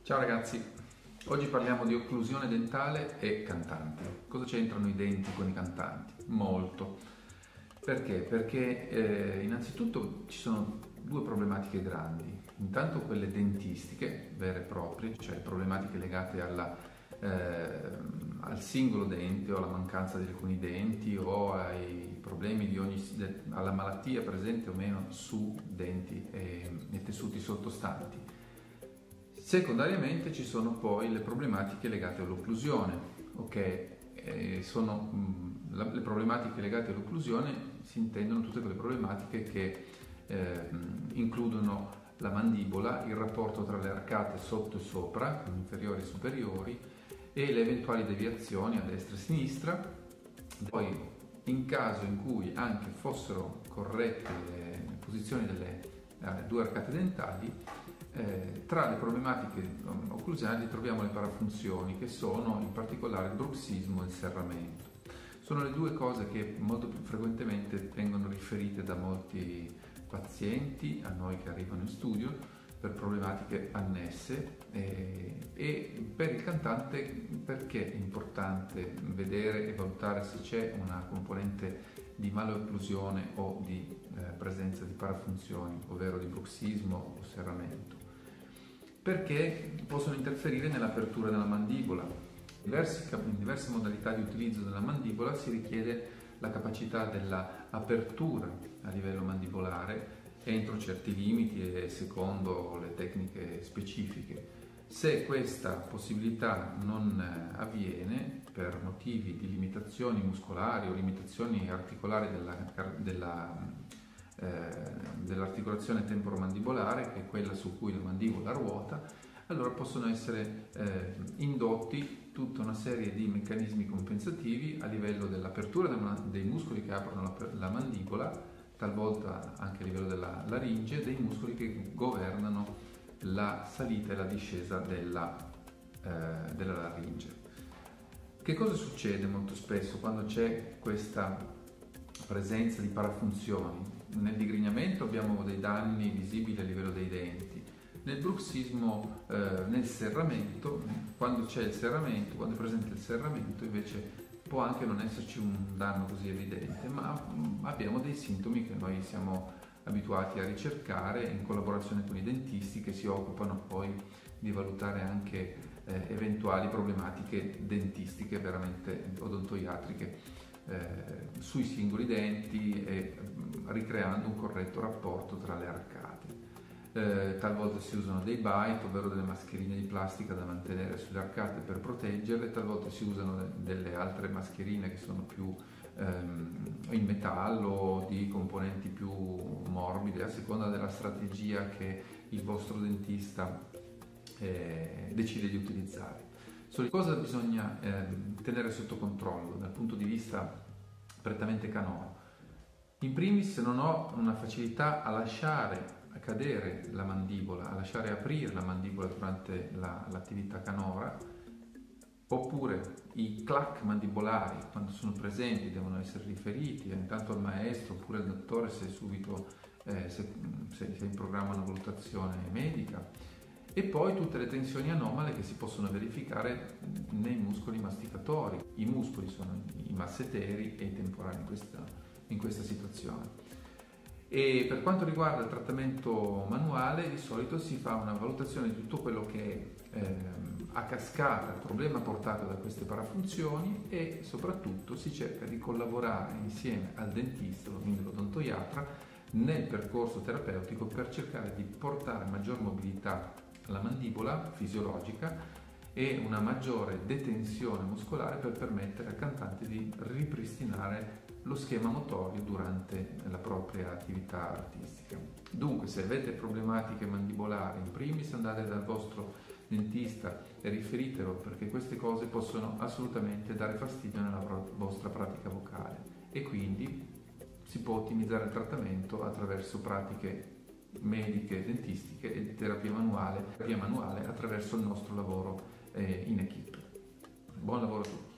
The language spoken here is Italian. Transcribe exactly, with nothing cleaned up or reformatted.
Ciao ragazzi, oggi parliamo di occlusione dentale e cantante. Cosa c'entrano i denti con i cantanti? Molto. Perché? Perché eh, innanzitutto ci sono due problematiche grandi. Intanto quelle dentistiche vere e proprie, cioè problematiche legate alla, eh, al singolo dente o alla mancanza di alcuni denti o ai problemi di ogni, alla malattia presente o meno su denti e, e tessuti sottostanti. Secondariamente ci sono poi le problematiche legate all'occlusione, ok? Eh, sono, mh, la, le problematiche legate all'occlusione si intendono tutte quelle problematiche che eh, includono la mandibola, il rapporto tra le arcate sotto e sopra, inferiori e superiori, e le eventuali deviazioni a destra e a sinistra. Poi, in caso in cui anche fossero corrette le posizioni delle eh, due arcate dentali, Eh, tra le problematiche occlusionali troviamo le parafunzioni, che sono in particolare il bruxismo e il serramento. Sono le due cose che molto più frequentemente vengono riferite da molti pazienti a noi che arrivano in studio per problematiche annesse eh, e per il cantante perché è importante vedere e valutare se c'è una componente di malocclusione o di eh, presenza di parafunzioni, ovvero di bruxismo o serramento, perché possono interferire nell'apertura della mandibola. In diverse modalità di utilizzo della mandibola si richiede la capacità dell'apertura a livello mandibolare entro certi limiti e secondo le tecniche specifiche. Se questa possibilità non avviene per motivi di limitazioni muscolari o limitazioni articolari della, della, eh, dell'articolazione temporomandibolare, che è quella su cui la mandibola ruota, allora possono essere eh, indotti tutta una serie di meccanismi compensativi a livello dell'apertura dei muscoli che aprono la, la mandibola, talvolta anche a livello della laringe, dei muscoli che governano la salita e la discesa della, eh, della laringe. Che cosa succede molto spesso quando c'è questa presenza di parafunzioni? Nel digrignamento abbiamo dei danni visibili a livello dei denti. Nel bruxismo, eh, nel serramento, quando c'è il serramento, quando è presente il serramento, invece può anche non esserci un danno così evidente, ma mh, abbiamo dei sintomi che noi siamo abituati a ricercare in collaborazione con i dentisti, che si occupano poi di valutare anche eh, eventuali problematiche dentistiche veramente odontoiatriche eh, sui singoli denti e mh, ricreando un corretto rapporto tra le arcate. Eh, talvolta si usano dei bite, ovvero delle mascherine di plastica da mantenere sulle arcate per proteggerle, talvolta si usano delle altre mascherine che sono più ehm, in metallo o di componenti più morbide, a seconda della strategia che il vostro dentista eh, decide di utilizzare. So, cosa bisogna eh, tenere sotto controllo dal punto di vista prettamente canoro? In primis, se non ho una facilità a lasciare a cadere la mandibola, a lasciare aprire la mandibola durante la, l'attività canora, oppure i clac mandibolari quando sono presenti devono essere riferiti intanto al maestro oppure al dottore se subito eh, se, se, se in programma una valutazione medica, e poi tutte le tensioni anomale che si possono verificare nei muscoli masticatori. I muscoli sono i masseteri e i temporali in questa, in questa situazione. E per quanto riguarda il trattamento manuale, di solito si fa una valutazione di tutto quello che è ehm, a cascata il problema portato da queste parafunzioni, e soprattutto si cerca di collaborare insieme al dentista, quindi l'odontoiatra, nel percorso terapeutico per cercare di portare maggior mobilità alla mandibola fisiologica e una maggiore detenzione muscolare per permettere al cantante di ripristinare lo schema motorio durante la propria attività artistica. Dunque, se avete problematiche mandibolari, in primis andate dal vostro dentista e riferitelo, perché queste cose possono assolutamente dare fastidio nella vostra pratica vocale, e quindi si può ottimizzare il trattamento attraverso pratiche mediche, dentistiche e terapia manuale, terapia manuale attraverso il nostro lavoro eh, in equipe. Buon lavoro a tutti!